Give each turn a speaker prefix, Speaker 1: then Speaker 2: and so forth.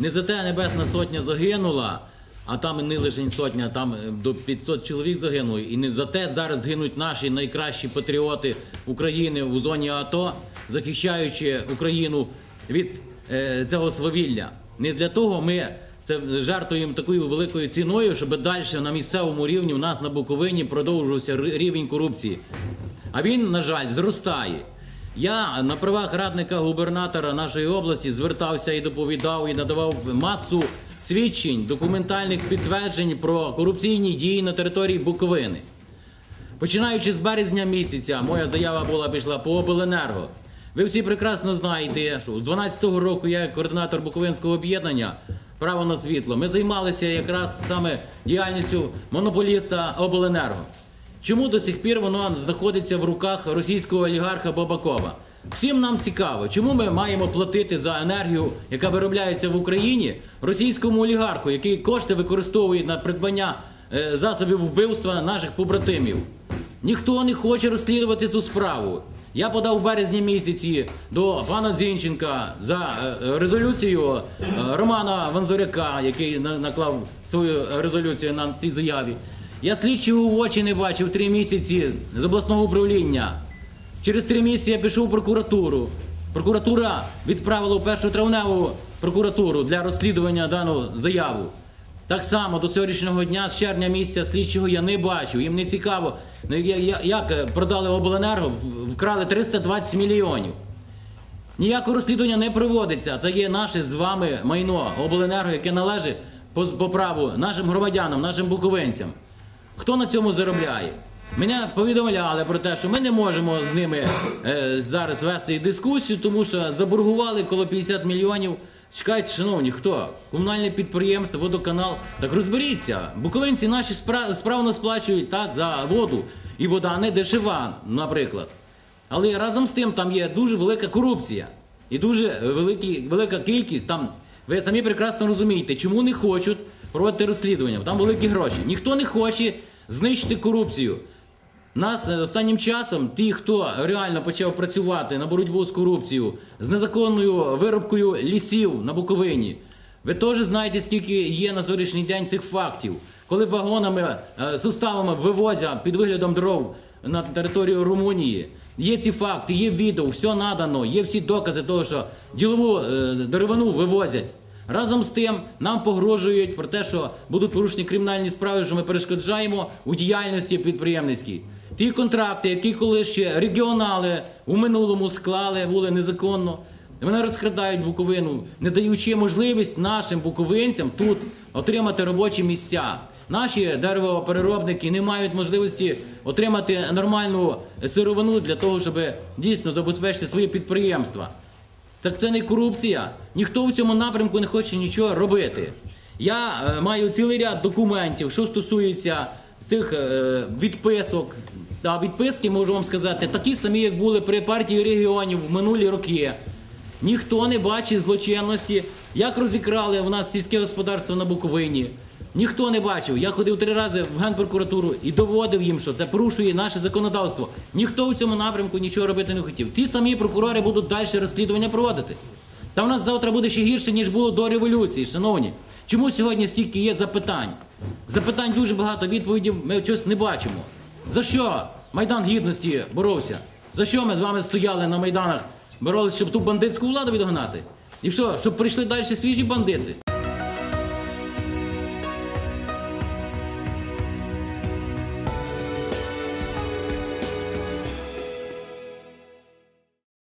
Speaker 1: Не за те Небесна Сотня загинула, а там і не лише сотня, там до 500 чоловік загинуло. І не за те зараз гинуть наші найкращі патріоти України у зоні АТО, захищаючи Україну від цього свавілля. Не для того ми це жертвуємо такою великою ціною, щоб далі на місцевому рівні у нас на Буковині продовжувався рівень корупції. А він, на жаль, зростає. Я на правах радника губернатора нашої області звертався і доповідав, і надавав масу свідчень, документальних підтверджень про корупційні дії на території Буковини. Починаючи з березня місяця, моя заява пішла по обленерго. Ви всі прекрасно знаєте, що з 2012 року я як координатор Буковинського об'єднання «Право на світло». Ми займалися якраз саме діяльністю монополіста обленерго. Чому до сих пір воно знаходиться в руках російського олігарха Бабакова? Всім нам цікаво, чому ми маємо платити за енергію, яка виробляється в Україні, російському олігарху, який кошти використовує на придбання засобів вбивства наших побратимів. Ніхто не хоче розслідувати цю справу. Я подав в березні місяці до пана Зінченка за резолюцію Романа Ванзуряка, який наклав свою резолюцію на цій заяві. Я слідчого в очі не бачив 3 місяці з обласного управління. Через 3 місяці я пішов в прокуратуру. Прокуратура відправила в першу травневу прокуратуру для розслідування дану заяву. Так само до сьогоднішнього дня, з червня місяця, слідчого я не бачив. Їм не цікаво, як продали обленерго, вкрали 320 мільйонів. Ніякого розслідування не проводиться. Це є наше з вами майно обленерго, яке належить по праву нашим громадянам, нашим буковинцям. Хто на цьому заробляє? Мене повідомляли про те, що ми не можемо з ними зараз вести дискусію, тому що заборгували коло 50 мільйонів. Чекайте, шановні, хто? Комунальне підприємство, водоканал. Так розберіться. Буковинці наші справно сплачують так за воду. І вода не дешева, наприклад. Але разом з тим там є дуже велика корупція. І дуже велика кількість там. Ви самі прекрасно розумієте, чому не хочуть проводити розслідування. Там великі гроші. Ніхто не хоче знищити корупцію. Нас останнім часом, ті, хто реально почав працювати на боротьбу з корупцією, з незаконною вирубкою лісів на Буковині, ви теж знаєте, скільки є на сьогоднішній день цих фактів. Коли вагонами, суставами вивозять під виглядом дров на територію Румунії, є ці факти, є відео, все надано, є всі докази того, що ділову деревину вивозять. Разом з тим нам погрожують про те, що будуть порушені кримінальні справи, що ми перешкоджаємо у діяльності підприємницькій. Ті контракти, які колись ще регіонали у минулому склали, були незаконно, вони розкрадають Буковину, не даючи можливість нашим буковинцям тут отримати робочі місця. Наші деревопереробники не мають можливості отримати нормальну сировину для того, щоб дійсно забезпечити свої підприємства. Так це не корупція. Ніхто в цьому напрямку не хоче нічого робити. Я маю цілий ряд документів, що стосується цих відписок. А відписки, можу вам сказати, такі самі, як були при партії регіонів в минулі роки. Ніхто не бачить злочинності, як розікрали в нас сільське господарство на Буковині. Ніхто не бачив. Я ходив 3 рази в Генпрокуратуру і доводив їм, що це порушує наше законодавство. Ніхто в цьому напрямку нічого робити не хотів. Ті самі прокурори будуть далі розслідування проводити. Та в нас завтра буде ще гірше, ніж було до революції, шановні. Чому сьогодні стільки є запитань? Запитань дуже багато, відповідей ми щось не бачимо. За що Майдан Гідності боровся? За що ми з вами стояли на Майданах, боролися, щоб ту бандитську владу відгнати? І що, щоб прийшли далі свіжі бандити?